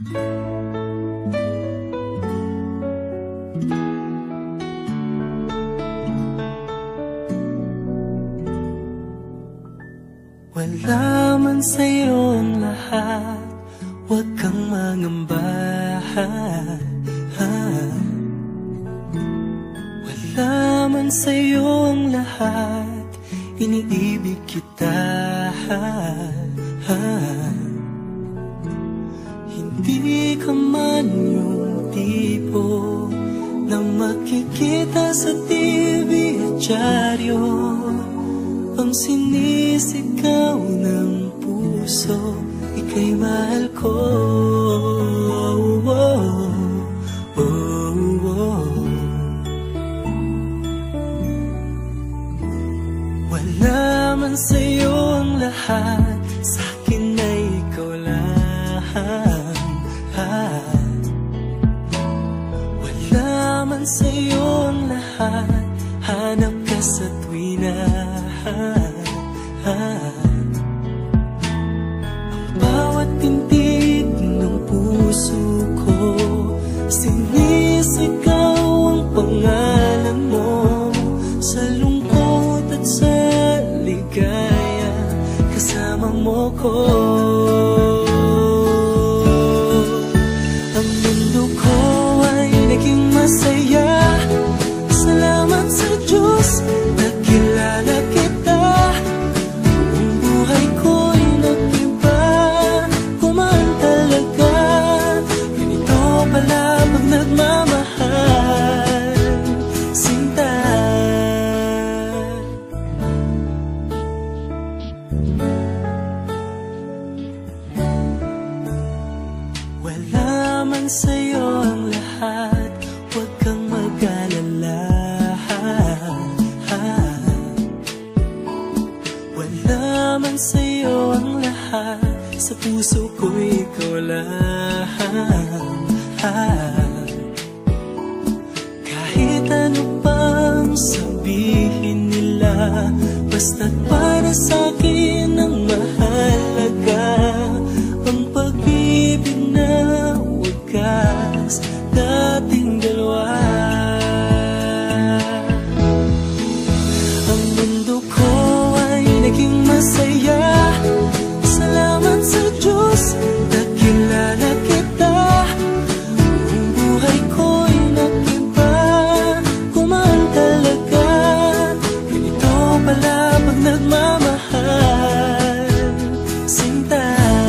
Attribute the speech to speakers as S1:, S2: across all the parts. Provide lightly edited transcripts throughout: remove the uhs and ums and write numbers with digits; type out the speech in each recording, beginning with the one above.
S1: Wala man sa'yo ang lahat, huwag kang mangamba. Wala man sa'yo ang lahat, iniibig kita. Hindi ka man yung tipo na makikita sa TV at dyaryo, ang sinisigaw ng puso, ika'y mahal ko. Wala man sa'yo ang lahat, sa'kin ay ikaw lang. Wala man sa'yo ang lahat, hanap ka sa tuwina. Ang bawat tintig ng puso ko, sinisigaw ang pangalan mo. Sa lungkot at sa ligaya, kasama mo ko. Ang mundo ko ay naging masaya, salamat sa Diyos, nakilala kita. Ang buhay ko'y nag-iba, kumaan talaga. Ganito pala pag nagmamahal, sinta. Wala man sa'yo ang lahat, huwag kang mag-alala. Wala man sa'yo ang lahat, sa puso ko ikaw lang. Kahit ano pang sabihin nila, basta't para sa'kin ang mahalaga, ang pag-ibig na wagas, dating dalawa. Ang mundo ko ay naging masaya, salamat sa Diyos, nakilala kita. Ang buhay ko'y nag-iba, kumaan talaga. Ganito pala pag nagmamahal, sinta.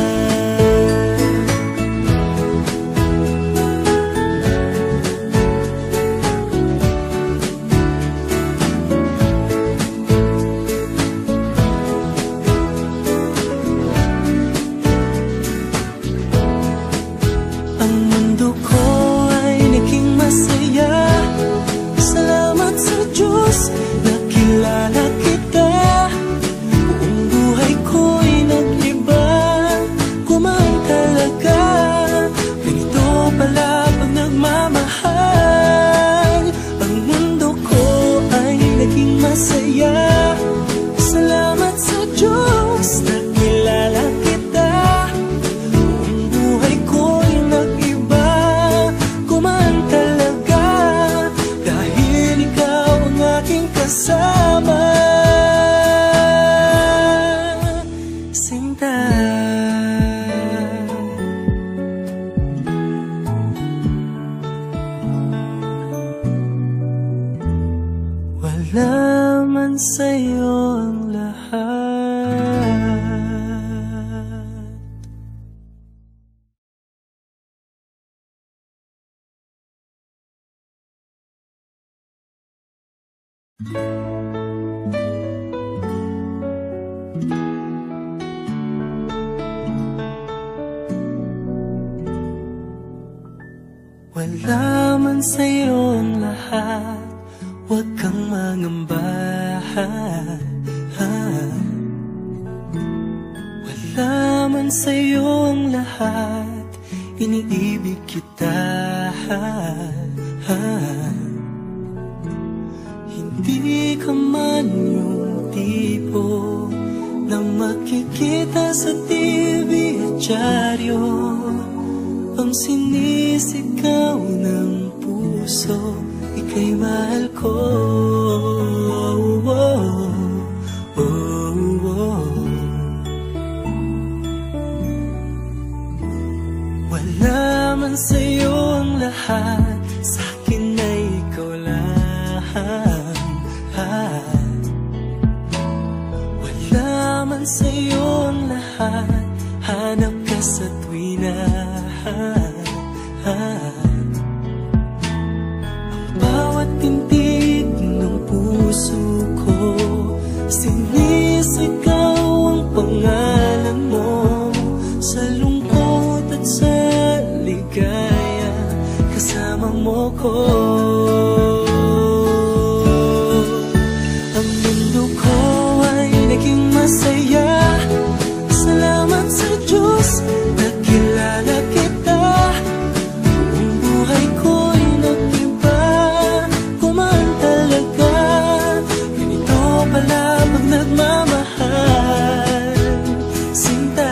S1: Ang mundo ko ay naging masaya, salamat sa Diyos, nakilala kita. Buong buhay ko'y nag-iba, kumaan talaga. Ganito pala pag nagmamahal. Ang mundo ko ay naging masaya, salamat sa Diyos, nakilala kita. Buong buhay ko'y nag-iba, kumaan talaga. Dahil ikaw ang aking kasama, sinta. Wala man sa'yo ang lahat. Wala man sa'yo ang lahat, huwag kang mangamba. Wala man sa'yo ang lahat, iniibig kita. Hindi ka man yung tipo na makikita sa TV at dyaryo, ang sinisigaw ng puso, ika'y mahal ko. Wala man sa'yo ang lahat, sa'kin ay ikaw lang. Wala man sa'yo ang lahat, hanap ka sa tuwina. Ang bawat tintig ng puso ko, sinisigaw ang pangalan mo. Sa lungkot at sa ligaya, kasama mo ko. Ang mundo ko ay naging masaya. Salamat sa Diyos, nakilala kita. Ang buhay ko'y nag-iba, kumaan talaga. Ganito pala pag nagmamahal, sinta.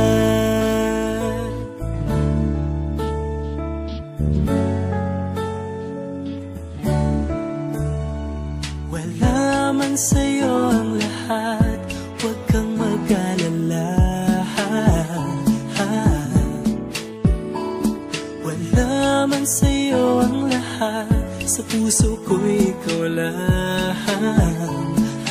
S1: Wala man sa'yo ang lahat, huwag kang mag-alala. Wala man sa'yo ang lahat, sa puso ko ikaw lang.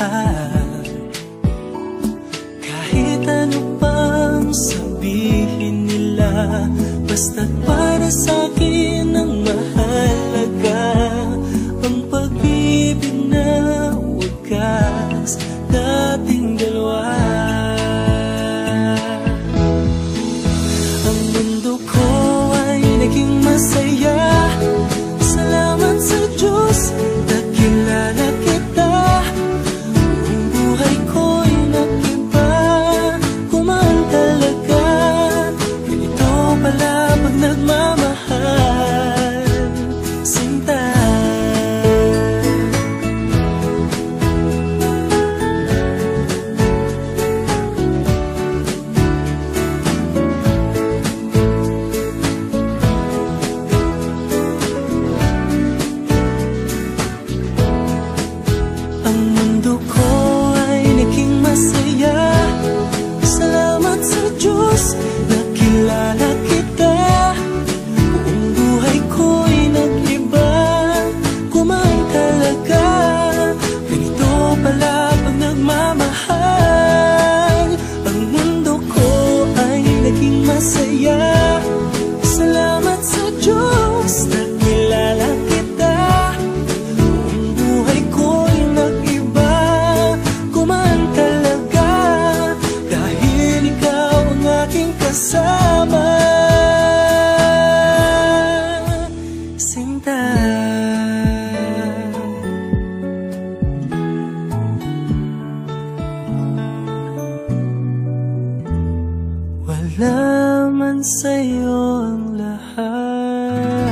S1: Kahit ano pang sabihin nila, basta't para sa'kin ang mahalaga. Ang pag-ibig na wagas, dating dalawa. Ang mundo ko ay naging masaya. Salamat sa Diyos, nakilala kita. Ang buhay ko'y nag-iba, kumaan talaga. Ganito pala pag nagmamahal, sinta. Ang mundo ko ay naging masaya. Salamat sa Diyos, nakilala kita. Buong buhay ko'y nag-iba, kumaan talaga. Ganito pala pag nagmamahal. Ang mundo ko ay naging masaya. Salamat sa Diyos, nakilala kita. Buong buhay ko'y nag-iba, kumaan talaga. Dahil ikaw ang aking kasama, sinta. Wala man sa'yo ang lahat.